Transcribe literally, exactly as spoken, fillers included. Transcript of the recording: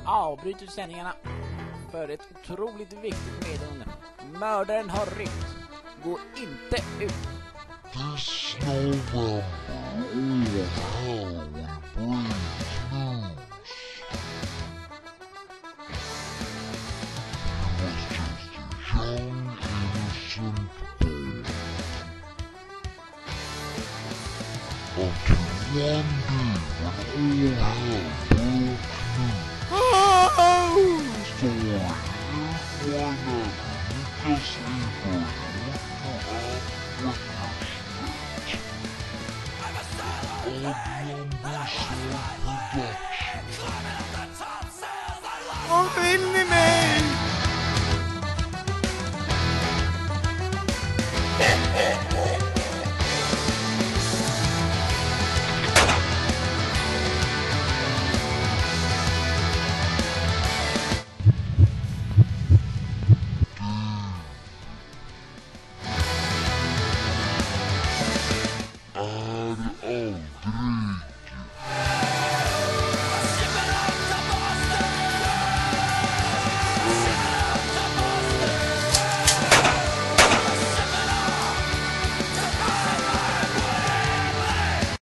avbryter sändningarna för ett otroligt viktigt meddelande. Mördaren har ryckt. Gå inte ut. This November, all hell will break loose. He was just a young, innocent boy. Until one day when all hell broke loose. Oh! So here's one that Lucas Avery would you have with Vad vill ni med?